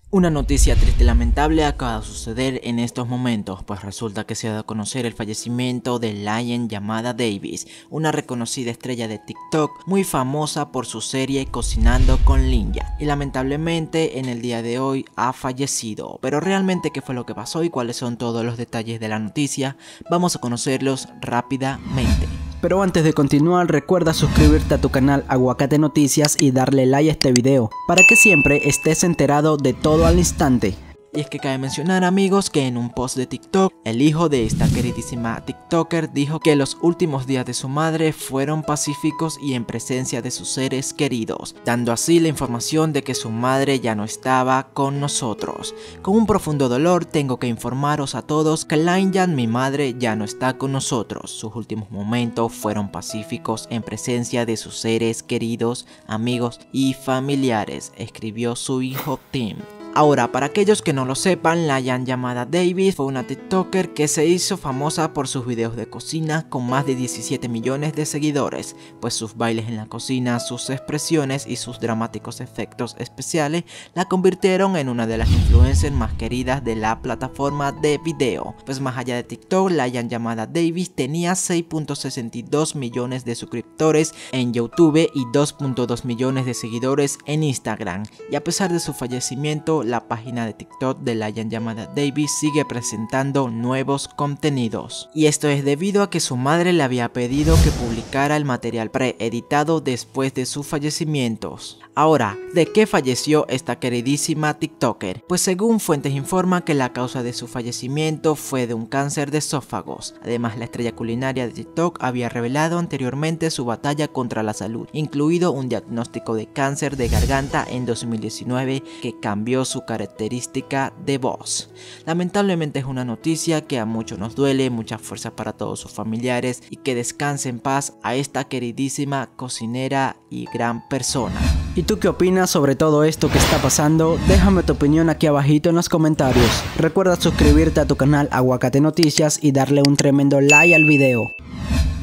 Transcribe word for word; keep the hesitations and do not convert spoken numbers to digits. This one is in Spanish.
Una noticia triste y lamentable acaba de suceder en estos momentos, pues resulta que se ha dado a conocer el fallecimiento de Lian llamada Davis, una reconocida estrella de TikTok muy famosa por su serie Cocinando con Linya, y lamentablemente en el día de hoy ha fallecido. Pero realmente qué fue lo que pasó y cuáles son todos los detalles de la noticia, vamos a conocerlos rápidamente. Pero antes de continuar, recuerda suscribirte a tu canal Aguacate Noticias y darle like a este video, para que siempre estés enterado de todo al instante. Y es que cabe mencionar, amigos, que en un post de TikTok, el hijo de esta queridísima TikToker dijo que los últimos días de su madre fueron pacíficos y en presencia de sus seres queridos, dando así la información de que su madre ya no estaba con nosotros. Con un profundo dolor tengo que informaros a todos que Lian, mi madre, ya no está con nosotros. Sus últimos momentos fueron pacíficos en presencia de sus seres queridos, amigos y familiares, escribió su hijo Tim. Ahora, para aquellos que no lo sepan, Lian llamada Davis fue una TikToker que se hizo famosa por sus videos de cocina con más de diecisiete millones de seguidores, pues sus bailes en la cocina, sus expresiones y sus dramáticos efectos especiales la convirtieron en una de las influencers más queridas de la plataforma de video. Pues más allá de TikTok, Lian llamada Davis tenía seis punto sesenta y dos millones de suscriptores en YouTube y dos punto dos millones de seguidores en Instagram, y a pesar de su fallecimiento, la página de TikTok de Lian llamada Davis sigue presentando nuevos contenidos. Y esto es debido a que su madre le había pedido que publicara el material preeditado después de sus fallecimientos. Ahora, ¿de qué falleció esta queridísima TikToker? Pues según fuentes informan que la causa de su fallecimiento fue de un cáncer de esófagos. Además, la estrella culinaria de TikTok había revelado anteriormente su batalla contra la salud, incluido un diagnóstico de cáncer de garganta en dos mil diecinueve que cambió su característica de voz. Lamentablemente es una noticia que a muchos nos duele, mucha fuerza para todos sus familiares y que descanse en paz a esta queridísima cocinera y gran persona. ¿Y tú qué opinas sobre todo esto que está pasando? Déjame tu opinión aquí abajito en los comentarios. Recuerda suscribirte a tu canal Aguacate Noticias y darle un tremendo like al video.